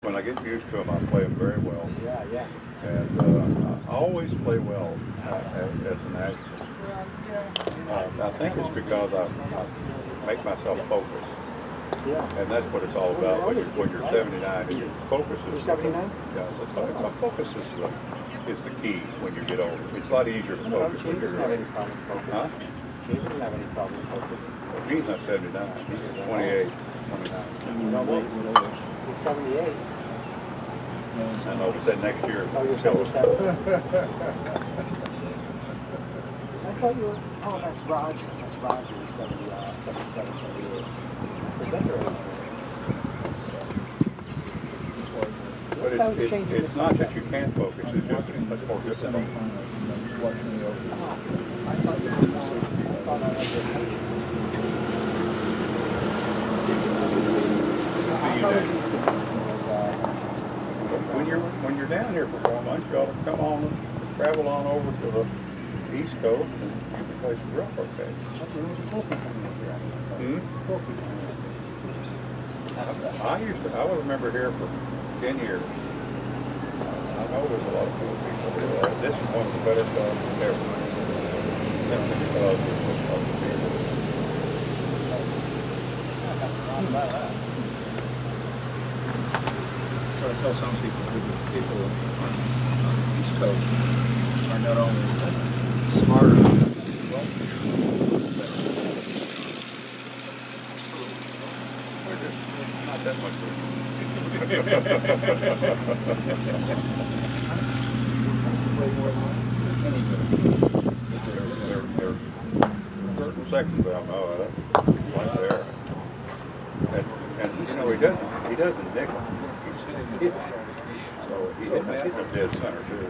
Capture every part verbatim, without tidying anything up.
When I get used to them, I play them very well. Yeah, yeah. And uh, I always play well uh, as, as an actor. Uh, I think it's because I, I make myself focus. Yeah. And that's what it's all about when you're, when you're seventy-nine. Your focus is... You're seventy-nine? Yeah, it's a, it's a focus is the, is the key when you get older. It's a lot easier to focus She when you're... doesn't have any problem with focus. Huh? She doesn't have any problem with focus. Well, he's not seventy-nine. He's twenty-eight, twenty-nine. He's almost... He's seventy-eight. I know, but said next year... Oh, you're seventy-seven? I thought you were... Oh, that's Roger. That's Roger. He's seventy, uh, seventy-seven, seventy-eight. The better age. But it's, it's, it's not that you can't focus, it's just much more difficult. Oh, I thought you were... I thought I was... When you're, when you're down here for four months, you ought to come on and travel on over to the East Coast and you can play some real croquet. Hmm? I used to, I was a member here for ten years. I know there's a lot of cool people here. This is one of the better clubs ever. Simply because of the people. So I tell some people that the people on, on the East Coast are not only smarter and wealthier, but not that much. There are certain sections of them, oh, that's right there. And, and you know, he doesn't, he doesn't nickel. He's hitting. So he hit the dead center, too.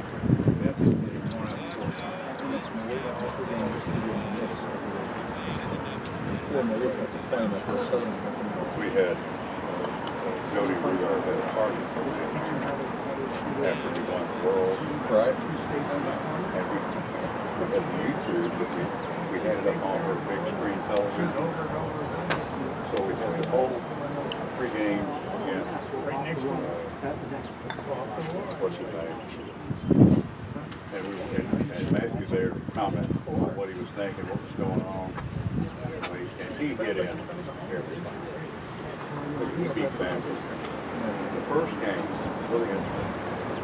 We had uh, Jody Rudolph at a party after we won the world. Right. And we, at the YouTube, we, we had it up on our big screen television. So we had the whole pregame in. Right next to uh, what's his name? And, we, and, and Matthew there commented on what he was thinking, what was going on. And he hit in everything. He beat Memphis. The first game was really interesting.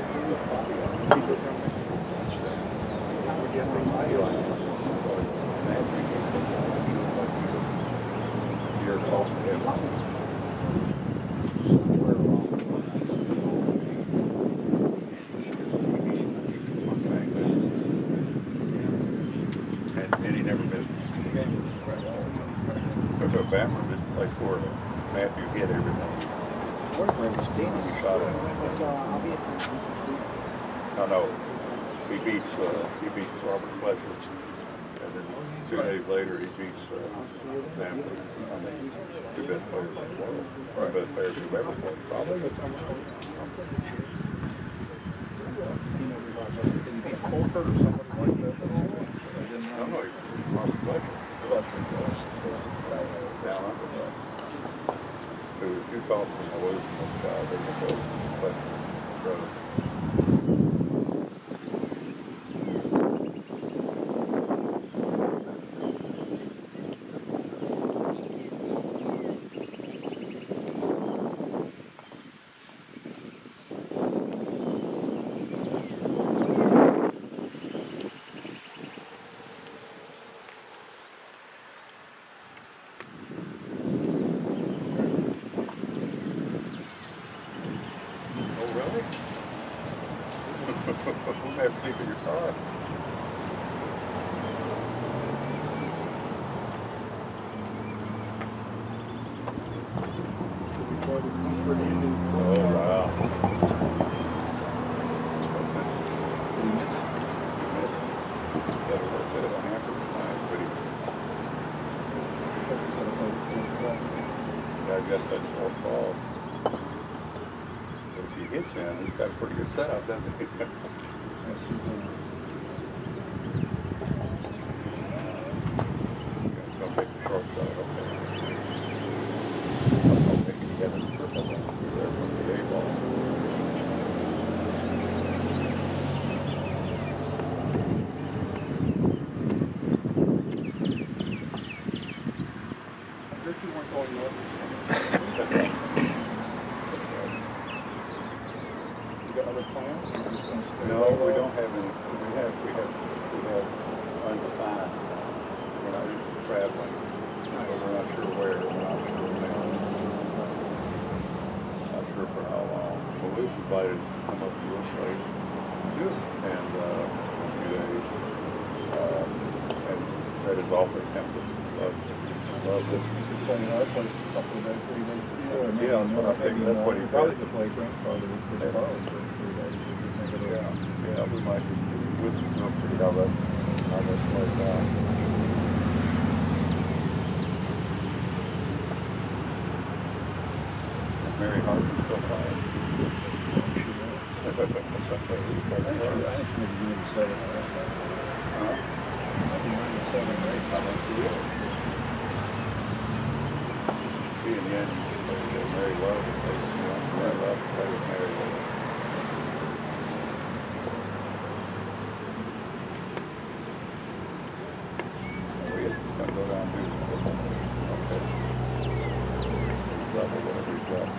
You're close to him. Somewhere along the lines. And, and he never missed a game. But so Bamford is the place where Matthew hit everything. He shot it. No, no. He beats uh, he beats Robert Fletcher, and then two days later he beats uh, Bamford. I mean, two best players in the world, or best players who've ever played, probably. Did he beat Fulford or somebody like that? I didn't know. I don't know. Robert Fletcher. Fletcher was down under that. There was two calls from the Wilson guy. They were both Fletcher brothers. You have to sleep in your car. Oh, wow. Better work at a hamper tonight, but he... I got that short ball. But if he hits in, he's got a pretty good setup, doesn't he? Don't take the short shot, okay. I'll take it together. We're there from the A ball. invited to come up to your place. Sure. And uh, a few days. Uh, and that is awfully tempted. Love, love this. Playing our place a couple of days, three days for sure. Maybe Yeah, that's what I more, think. maybe That's more. what he Probably said. could play grandfather with the Charles for three days. If you think it Yeah, over. yeah, we might just, we'll, we'll see how that, how that plays out. Mary Hartman's still playing. I think maybe ninety-seven or eight. Huh? Maybe ninety-seven or eight. How much do you? She and Yen played with Mary Love, and they, you know, Mary Love played with Mary Love. We had to go down and do some football. Okay. Level, whatever he's got.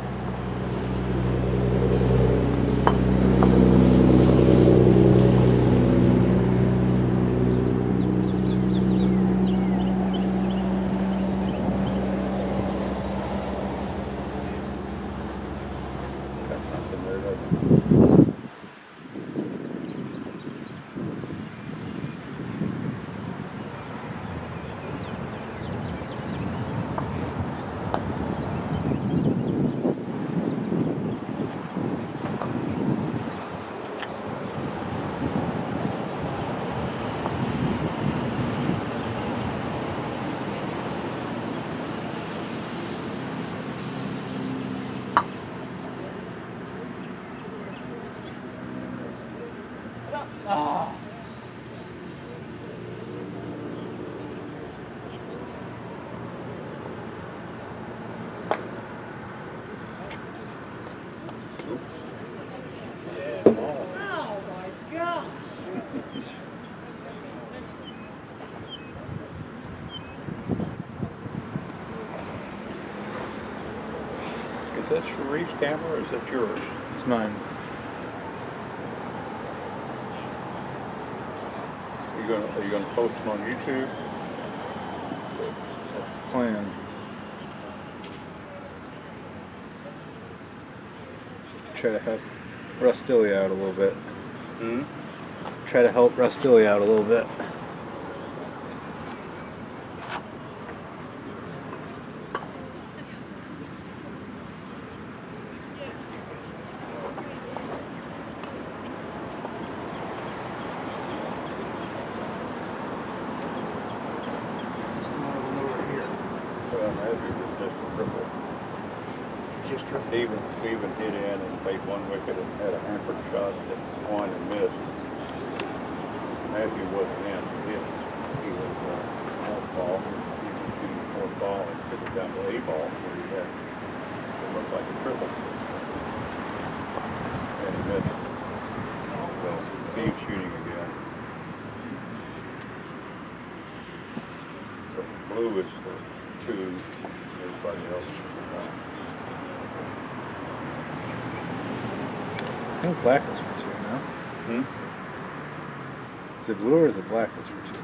Got something there, doesn't it? Oh my God! Is that Sharif's camera or is that yours? It's mine. Are you gonna, are you gonna post them on YouTube? That's the plan. Try to help Rustilli out a little bit. Hmm? Try to help Rustilli out a little bit. Well, maybe it was just a triple. Just triple. Stephen, Stephen hit in and made one wicket and had a hampered shot that won and missed. Matthew wasn't in to hit. He was uh, off ball. He was shooting the fourth ball and took it down to A ball where he had, it looked like a triple. And he missed. So Steve's shooting again. So blue is for two, everybody else is for one. I think black is for two now. Hmm? Is it blue or is it black that's for two?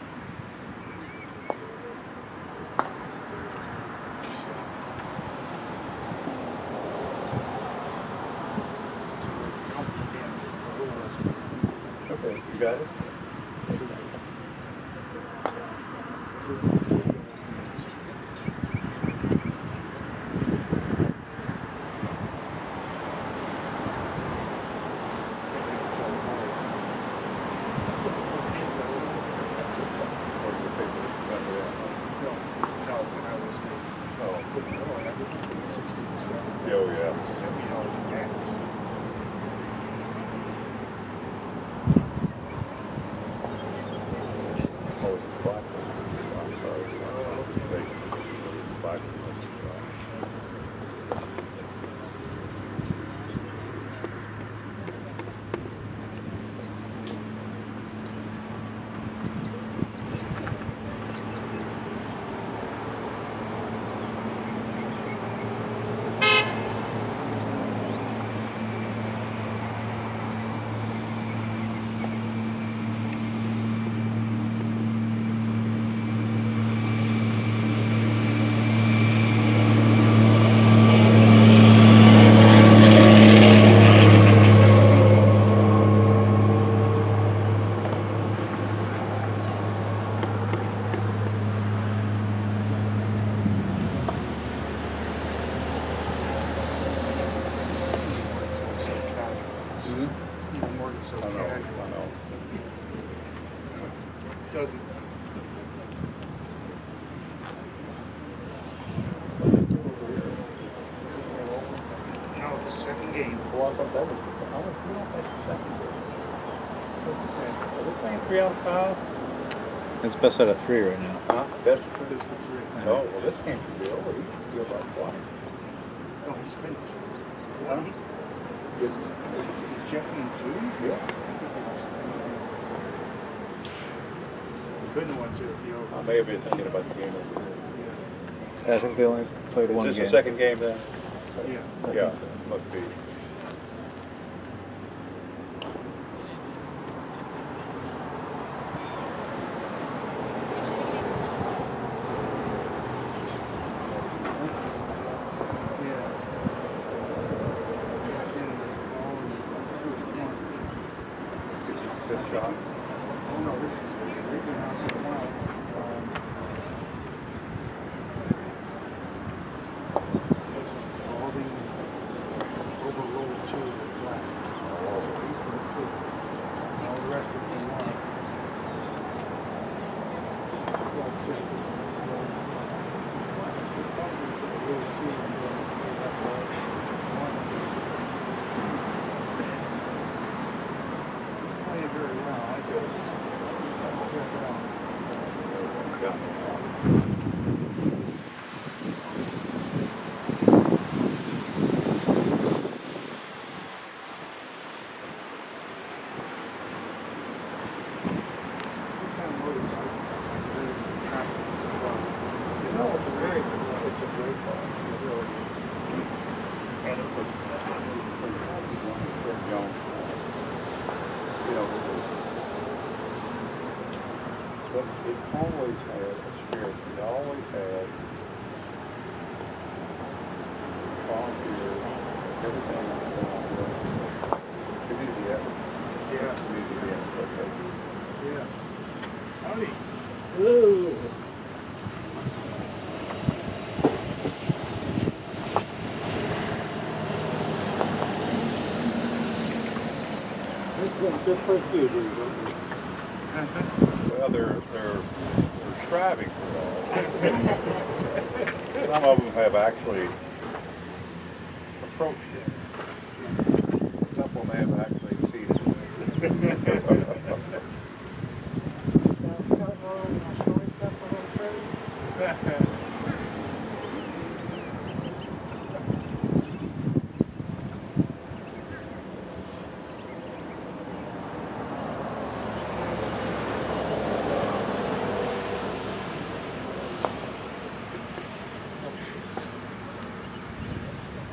Okay, you got it? Oh, yeah. Oh, it's black. I'm sorry. doesn't. No, the second game. Well, I thought that was, I was, yeah, that's the second game. Are they playing three out of five? It's best out of three right now. Huh? Best of three. This is the three. Oh, well, this game should be over. He should be about twenty. No, he's finished. Huh? Is Jeffy in two? Yeah. Couldn't want to be over. I may have been thinking about the game over there. I think they only played one Is this game. the second game then? Yeah. Yeah, must be. This is the fifth shot. Oh no, this is the right now. Um, This is all the overload to the flat. These are the two. All the rest of them are. Flat check. He's playing very well. I just check it out. No, it's very good. It's a great ball. It really is. And it was, you know, you know, but it always had a spirit. It always had volunteers, everything. Community effort. Yeah. Community effort. Yeah. Howdy. Ooh. This one's good for a few, well, they're, they're, they're striving for it all. Some of them have actually approached it. Some of them have actually succeeded.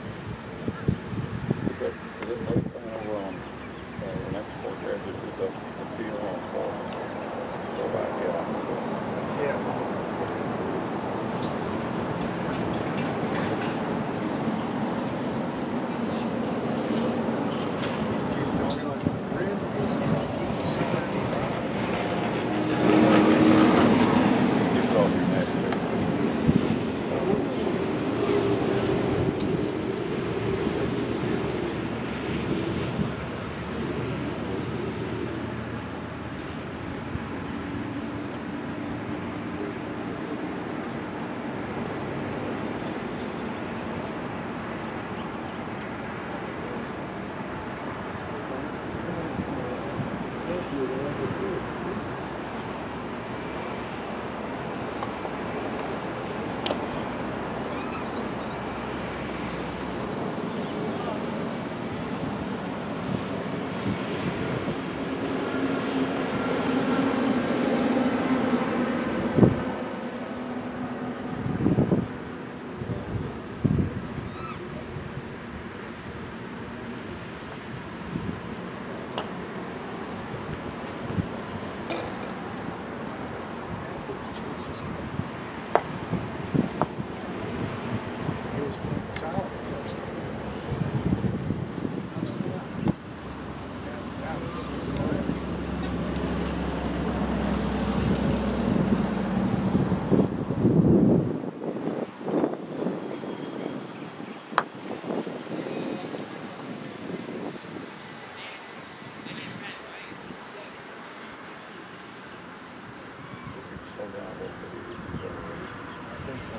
But, but it looks over on, uh, the next four, this is the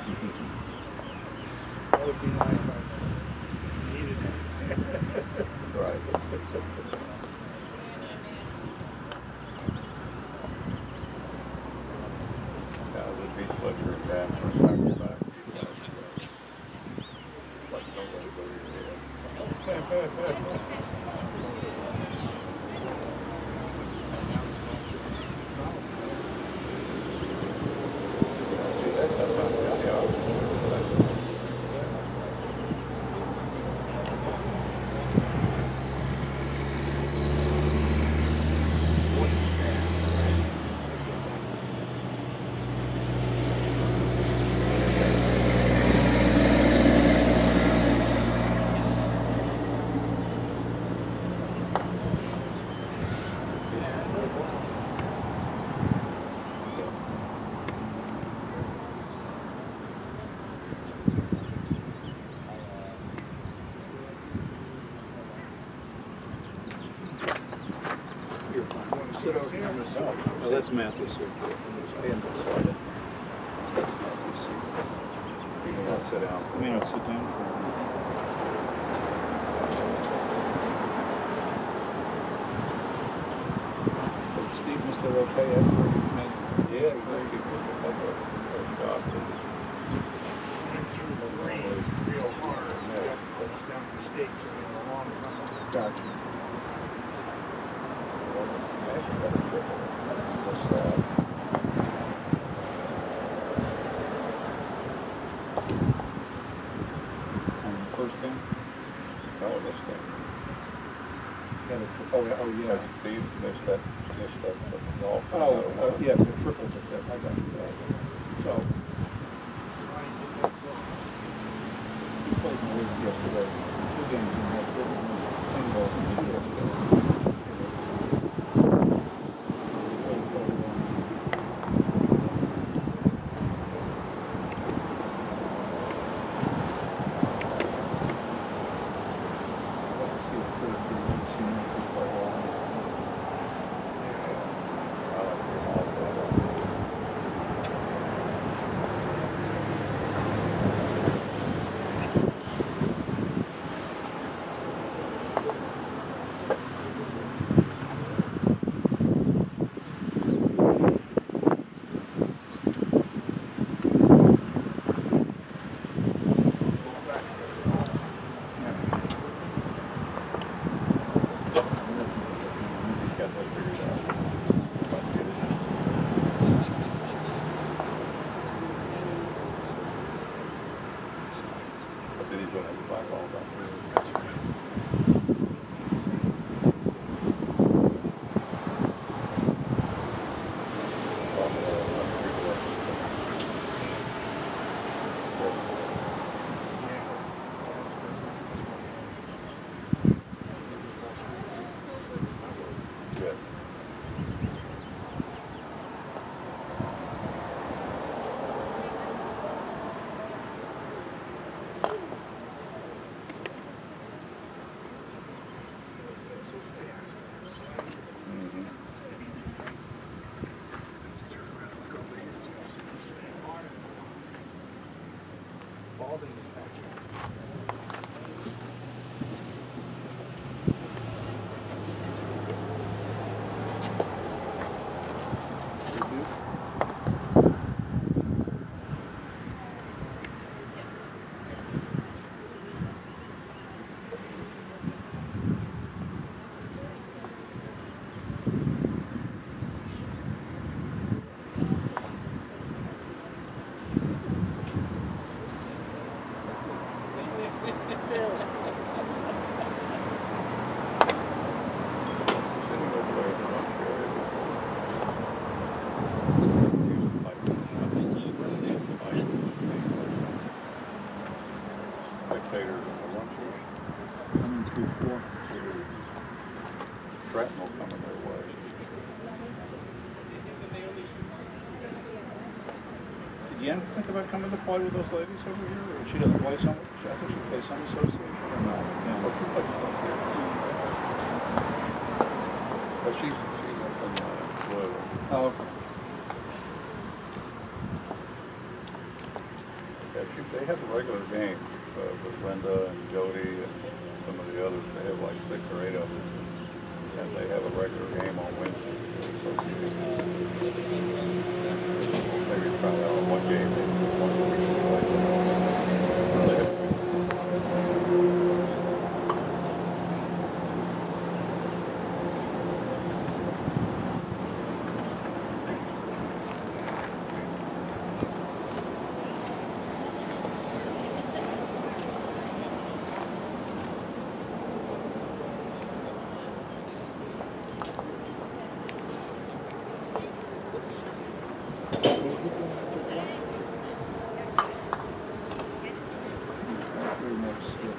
That would be my advice. Needed it. Right. Yeah, the beach fletcher and dam turns back to back. Like nobody go to your head. See, that's not bad. Yeah, yeah. You're fine. You want to sit over here? I'm going to sit over here. Oh, that's Matthew's seat. Stand beside it. That's Matthew's seat. You can not sit down. I mean, I'll sit down for a minute. Steve, was there okay after you made? Yeah, very good. Couple of shots. Went through three real hard. Got almost down to the stakes in the long run. Gotcha. On the first game? No, this game. Got a tri- oh, yeah, oh, yeah. Because Steve missed that, missed that, the golf. Oh, uh, yeah, the triples at that, I got it. So, he played in the league yesterday, two games in that, this one was a single, and two yesterday. Spectators and the lunchers. Coming through four. Shrapnel coming their way. Did Yen think about coming to play with those ladies over here? Or she doesn't play some, I think she plays some association or no? Yeah. Well, she plays stuff here. But she's, she's up in uh, Louisville. Oh, okay. They have a regular game uh, with Linda and Jody and some of the others. They have like six or eight of them. And they have a regular game on Wednesday. Maybe try out one game once a week. So they have Pretty much skipped.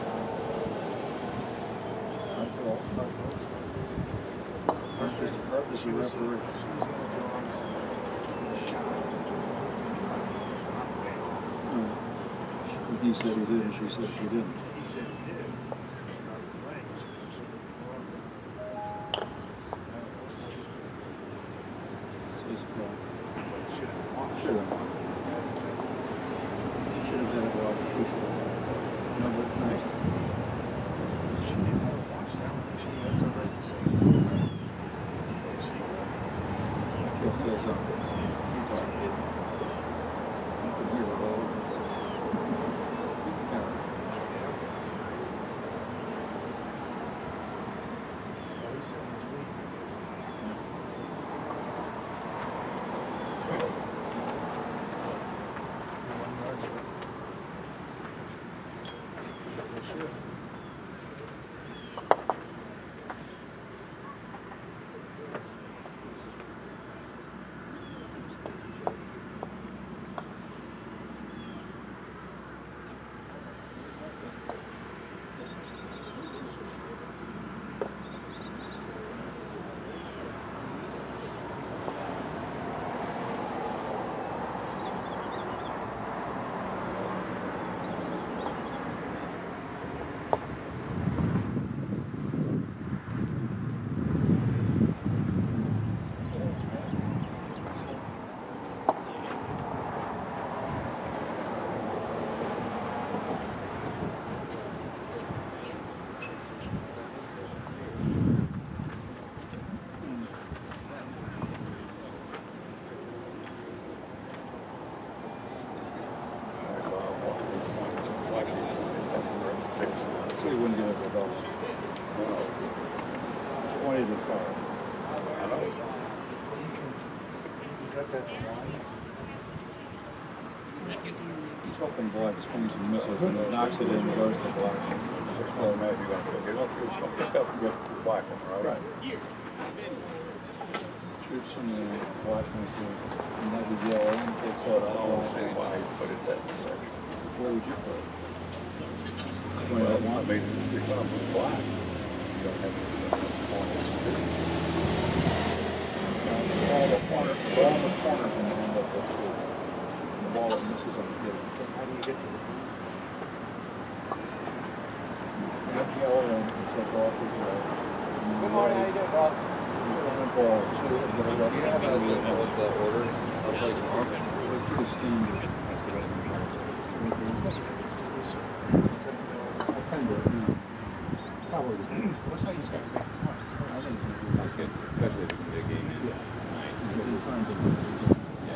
Perfect. as She a was, she referee. was in the drawings. Shot. But he said he did, and she said she didn't. He said he did. Physical. Should have won. Should have. Should have been a lot of people. No, but nice. She didn't have a watch that one. She has a right to say. She'll say something. You can hear it all over. Well, he said this week because no one yards it. They should. So he wouldn't get it with us. Twenty to five. I know. He can, he got that line. It's open black, swings and misses, and it knocks it in and goes to black. Well, maybe you're gonna pick it up, you're gonna pick up the black one, right? Shoots in the black one, and that was yellow, and takes So out I all don't the see why he put it that section. Where would you put it? Well, I mean, if you're gonna put black, you don't have to put the corner. All the corners, all the corners in the end of the school. The ball that misses on the hit. How do you get to it? That yellow one, take off his red. Good morning, how you doing, Bob? Ball, so it goes up. Do you have an estimate of what the order of like tomorrow? It's pretty standard. Tender, yeah. Probably the best. Looks like he's got a big one. I think it's Sounds good, especially if it's a big game. Yeah. Good times in the Yeah.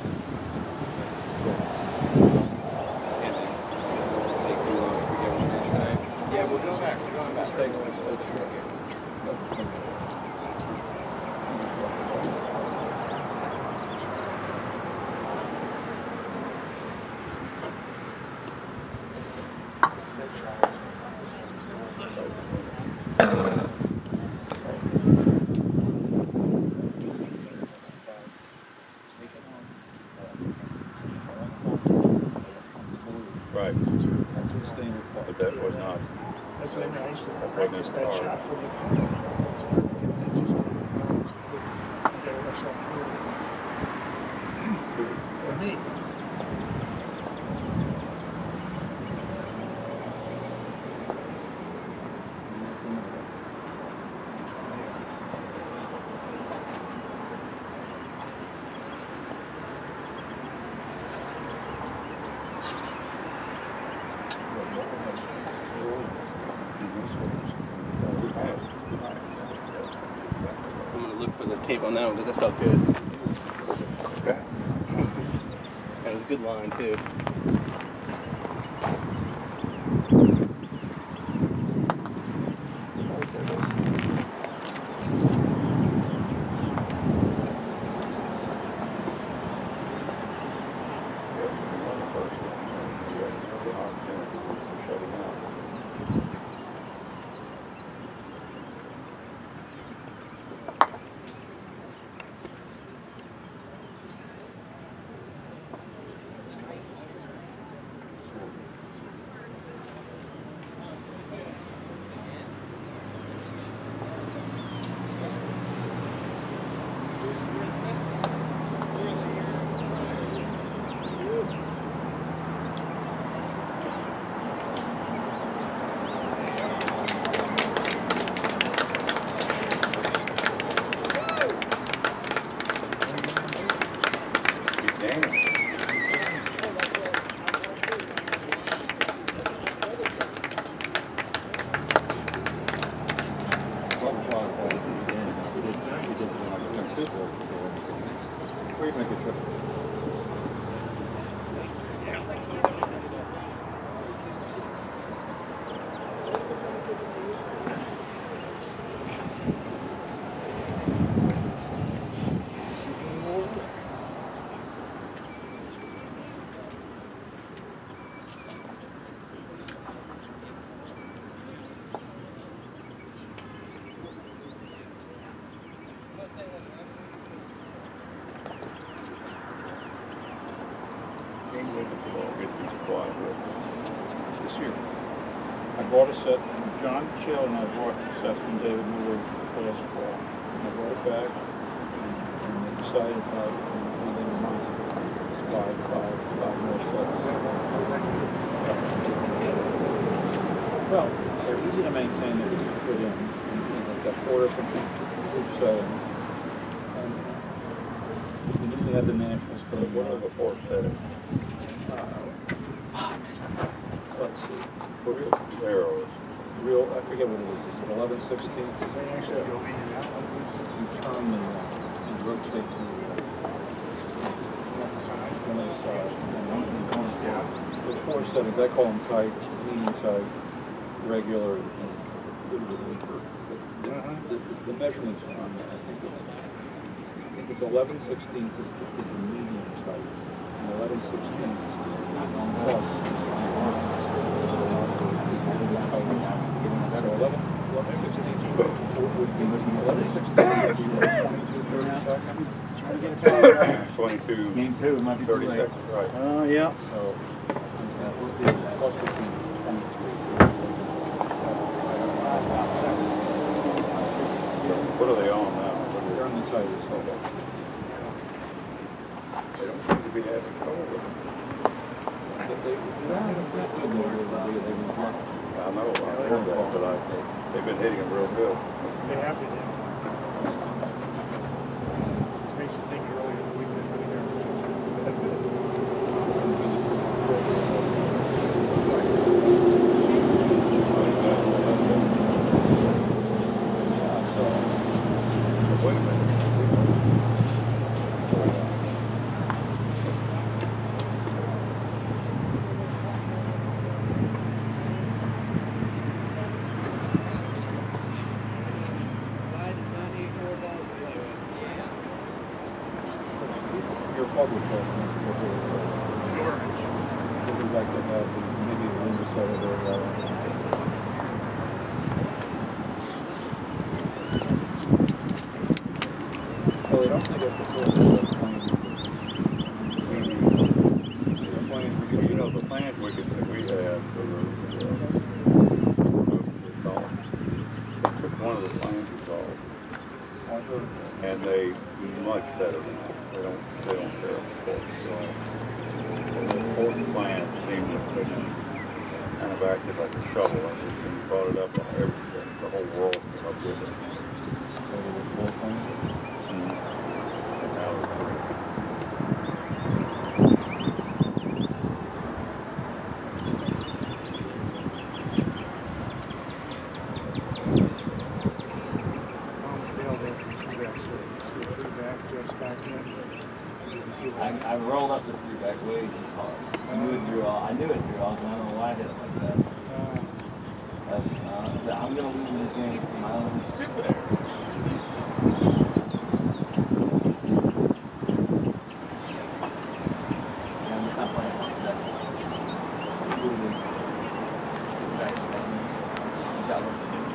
And then take too long if we get one next time. Yeah, we're going back, we're going back. mistakes, mistakes, sure. Right, That's a standard part. but that was not, That's what I mean, I used to That practice wasn't that hard. shot from the corner. It's perfect. It just goes quick. You gotta rush that through. For me. I'm gonna look for the tape on that one because that felt good. okay. That was a good line too. Nice service. o'clock, uh, and we did, we did something like this, too. Where you make a trip? This year. I bought a set, John Chill and I bought a set from David Newell's last fall. And I brought it back and, and they decided about within a month, five, five, five more sets. Well, they're easy to maintain, they're easy to put in. And, and they've got four different groups of them. And we usually have the nationals, but What are the four settings? let's see, for real, Arrows. real, I forget what it is, is it eleven sixteenths? They actually go in and out like this. You turn and, uh, and rotate the, Left side. one of the sides, and one of the corners. The four settings, I call them tight, medium tight, regular, and a little bit weaker. But the, Uh-huh. the, the measurements are on that, I think it's, I think it's eleven sixteenths is, is the medium tight, and eleven sixteenths plus. So eleven, eleven sixteenths would be, eleven sixteenths would be twenty-two, thirty seconds. Trying to get it back. Twenty-two, Game two, might be too thirty late. seconds, right. Oh, yeah. So, uh, we'll see, plus would be twenty-three. What are they on now? They're on the tightest, hold on. They don't seem to be having trouble with them. But they, no, it's not good, they, they, they've been blocked. I know, I heard that, but I, they've been hitting them real good. They have been, yeah. This makes you think earlier in the week they're really Wait a minute. Your public health, things like that, have maybe a window set of their, uh, oh, they don't think it's the sort of plane. The planes we You could, know, the plans we could, that we have for the, uh, they call them, they took one of the plans we saw, and they much better than that. They don't, they don't care about sports. And the fourth plan seemed to be kind of acted like a shovel, and just when you brought it up on everything, the whole world came up with it. so there were four planes. And now it's three. I, I rolled up the three back way too hard. I knew it drew off. I knew it drew off, and I don't know why I hit it like that. But, uh, I'm gonna lose this game for my own stupid error. Yeah, I'm just not playing like that. I'm doing this. Back to that. You got what to do.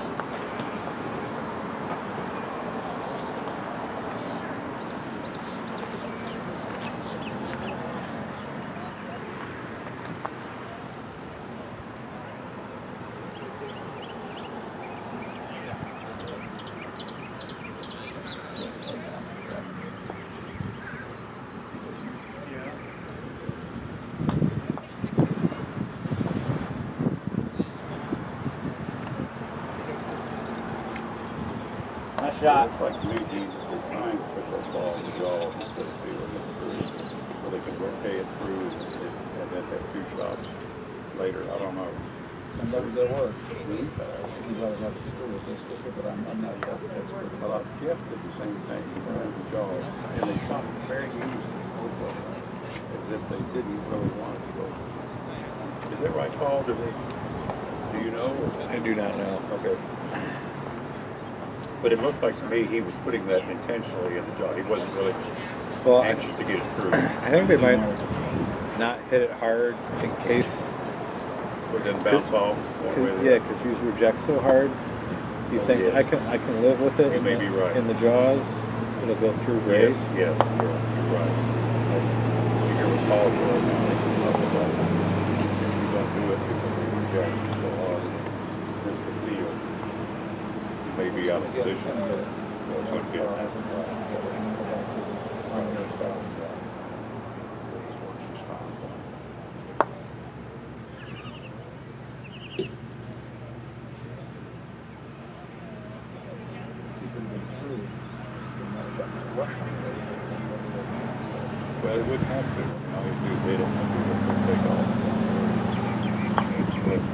Nice shot. It's like new teams are trying to put that ball in the jaw instead of feeling it through, so they can rotate it through and, and then have two shots later. I don't know. Somebody that works. Mhm. He'd rather have it still with this, but I'm, I'm not that expert. Well, Jeff did the same thing, he ran the jaws, and they shot it very easy, both of them, as if they didn't really want to go. Is that right, Paul? Do they, do you know? I do not know. Okay. But it looked like to me he was putting that intentionally in the jaw. He wasn't really Well, I, anxious to get it through. I think they might not hit it hard in case. So it doesn't bounce off. One way or Cause, the yeah, other. because these reject so hard. You Oh, think yes. I can I can live with it? You in may the, be right. In the jaws, it'll go through great. Yes, yes, yes, you're right. You hear what Paul said, now they can talk about it. If you don't do it because you reject it so hard, it's the field. You may be out of position. So it's going to get that. Well, it wouldn't have to. All you do is hit it and it will take off. But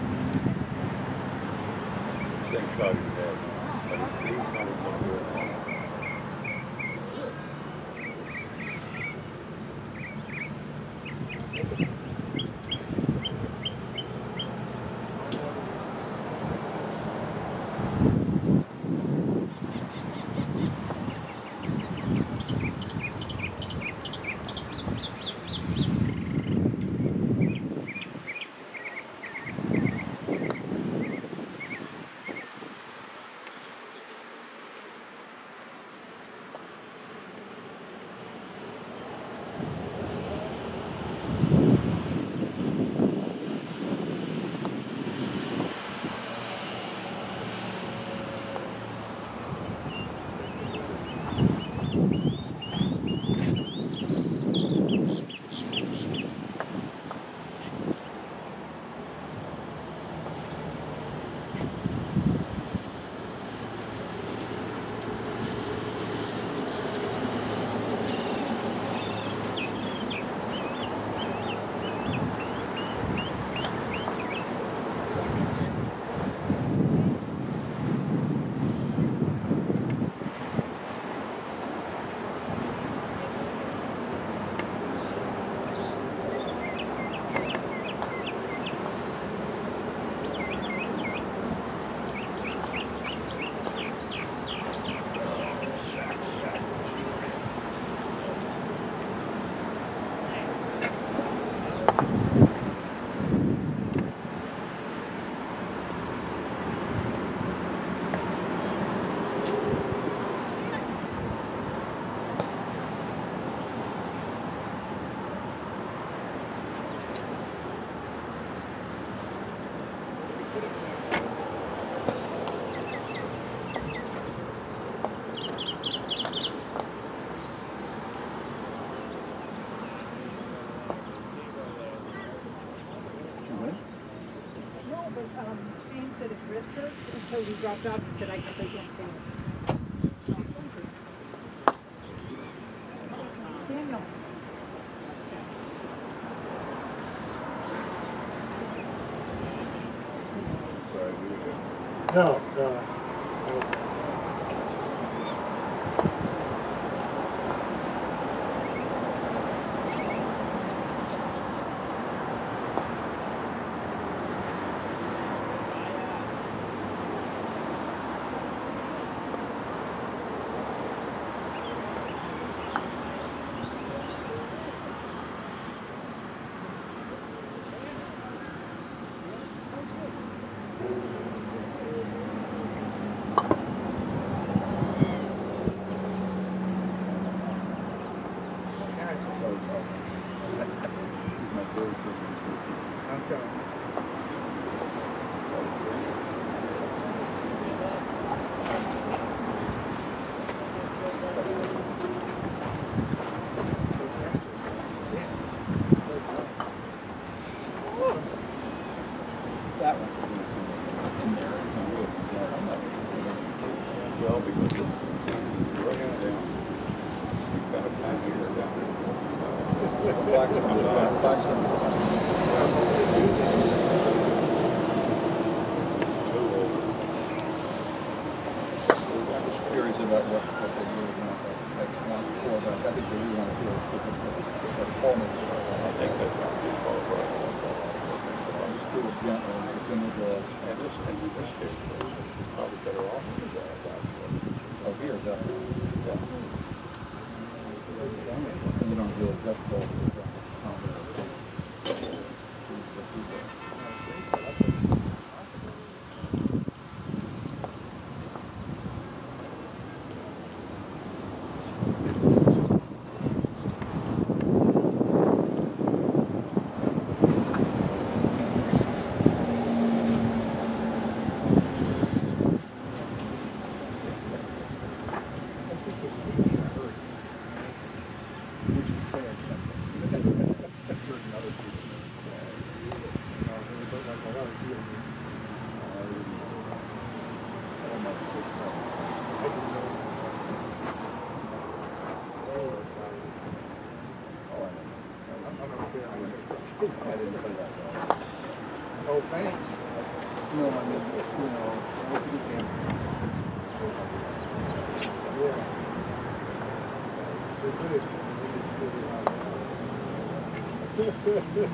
same shot you had. But it's he's not even going to do it now. Um, James said it ripped her until he dropped off and said, I can take it. Daniel. Sorry, do it again. No, no. That one. In there. I'm not. Well, because it's right down. You've got a pioneer down there. Black one, uh, black one. Two over. curious about what, what they really want, like, want for, but I think they really want to do it with the, with the performance. I think that's going to be part of it. Just do it gently, it's in the draw. And this, and in this case, probably better off with the guy back there. Oh, here, definitely. Yeah. And you don't do it just for the Oh, thanks. No, I mean, you know, what you can. Yeah. They're good.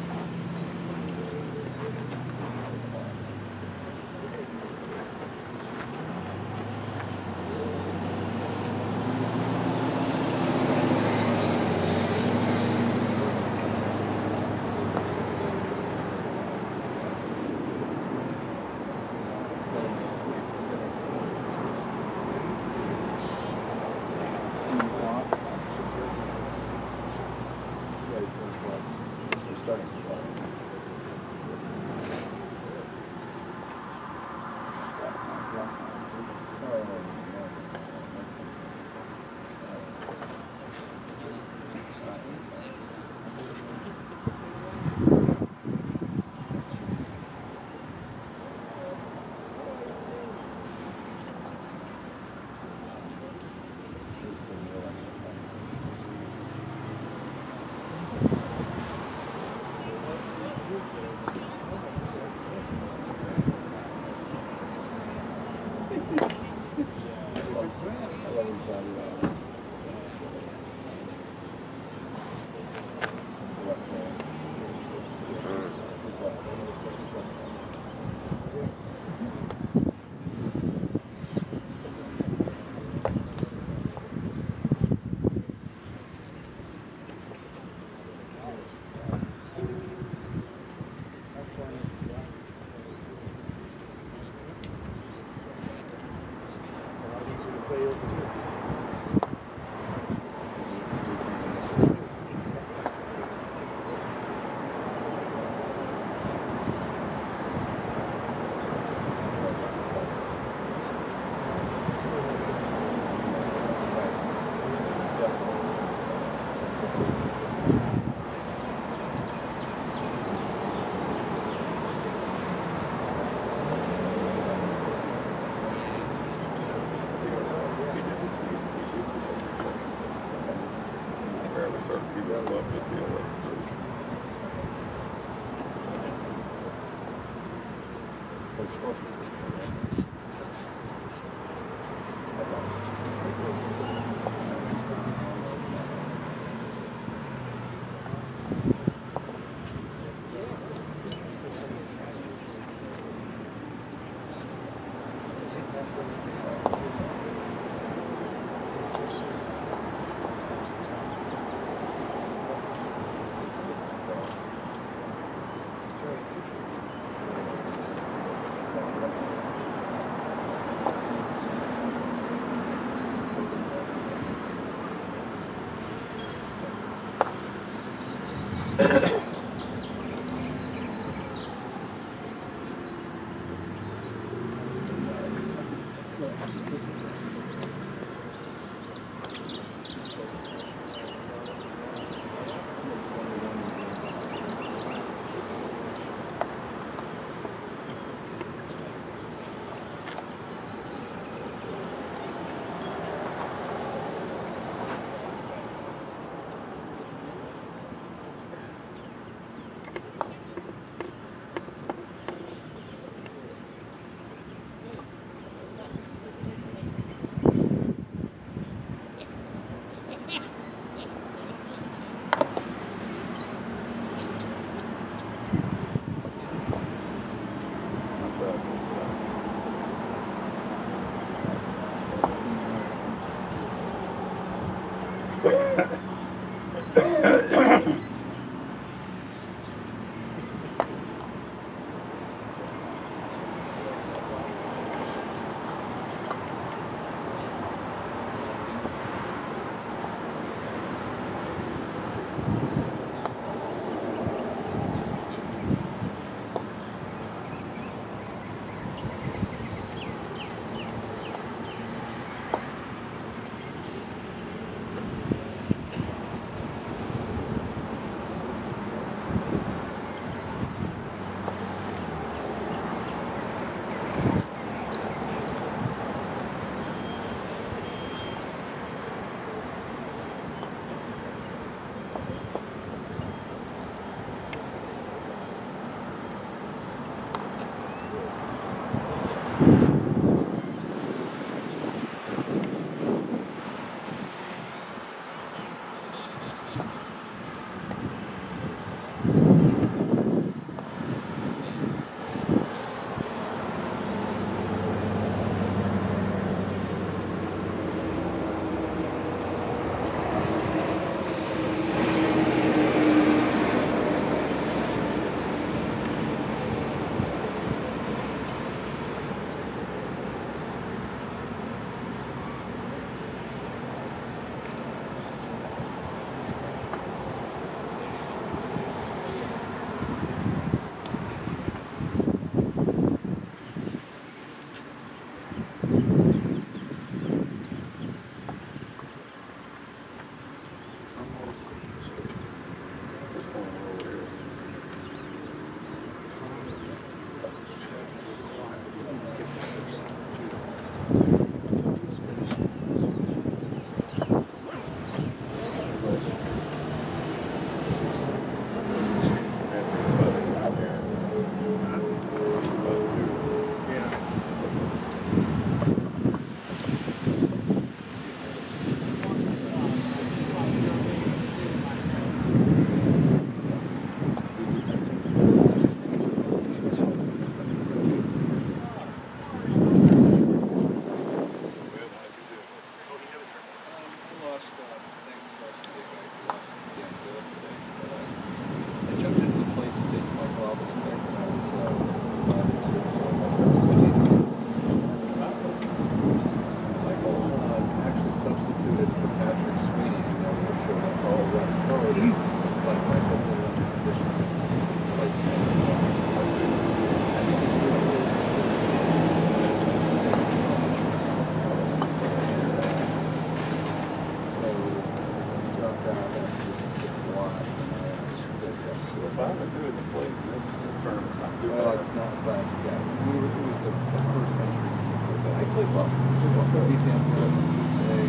Well, it's not, but yeah, we were, it was the, the first entry. But I played well. Played well. Beat them today.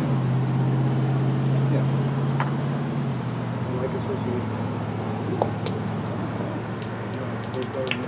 Yeah. I like association.